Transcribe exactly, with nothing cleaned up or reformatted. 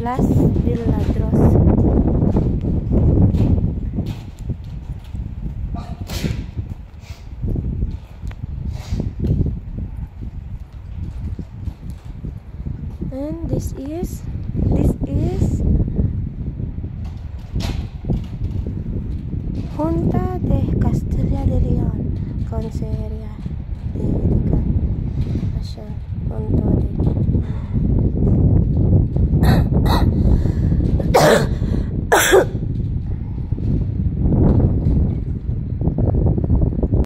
Las Villadros. And this is this is Junta de Castilla y León, Consejería de Educación.